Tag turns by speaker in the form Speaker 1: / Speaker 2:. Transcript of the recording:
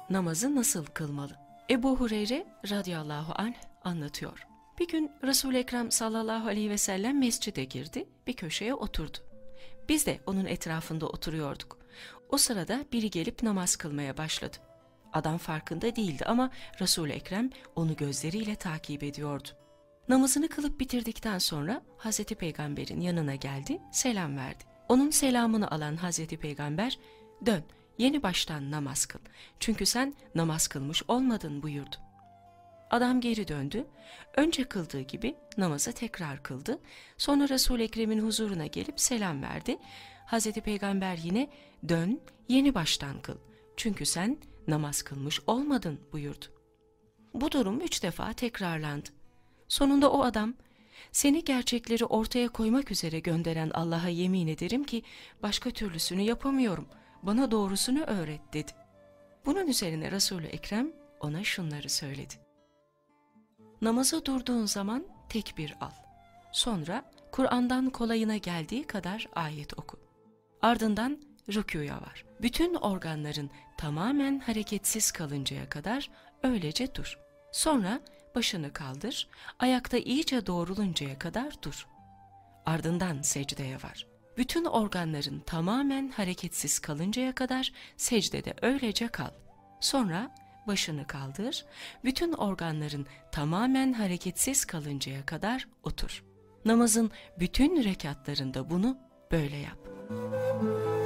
Speaker 1: Namazı nasıl kılmalı? Ebu Hureyre radıyallahu anh anlatıyor. Bir gün Resul-i Ekrem sallallahu aleyhi ve sellem mescide girdi, bir köşeye oturdu. Biz de onun etrafında oturuyorduk. O sırada biri gelip namaz kılmaya başladı. Adam farkında değildi ama Resul-i Ekrem onu gözleriyle takip ediyordu. Namazını kılıp bitirdikten sonra Hazreti Peygamber'in yanına geldi, selam verdi. Onun selamını alan Hazreti Peygamber, "Dön, yeni baştan namaz kıl. Çünkü sen namaz kılmış olmadın." buyurdu. Adam geri döndü. Önce kıldığı gibi namazı tekrar kıldı. Sonra Resul-i Ekrem'in huzuruna gelip selam verdi. Hazreti Peygamber yine, "Dön, yeni baştan kıl. Çünkü sen namaz kılmış olmadın." buyurdu. Bu durum 3 defa tekrarlandı. Sonunda o adam, "Seni gerçekleri ortaya koymak üzere gönderen Allah'a yemin ederim ki başka türlüsünü yapamıyorum. Bana doğrusunu öğret." dedi. Bunun üzerine Resul-i Ekrem ona şunları söyledi. Namaza durduğun zaman tekbir al. Sonra Kur'an'dan kolayına geldiği kadar ayet oku. Ardından rükûya var. Bütün organların tamamen hareketsiz kalıncaya kadar öylece dur. Sonra başını kaldır, ayakta iyice doğruluncaya kadar dur. Ardından secdeye var. Bütün organların tamamen hareketsiz kalıncaya kadar secdede öylece kal. Sonra başını kaldır, bütün organların tamamen hareketsiz kalıncaya kadar otur. Namazın bütün rekatlarında bunu böyle yap.